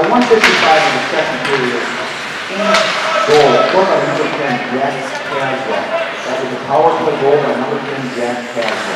1:55 in the second period. Goal, scored by number 10, Jack Caswell. That was a power play goal by number 10, Jack Caswell.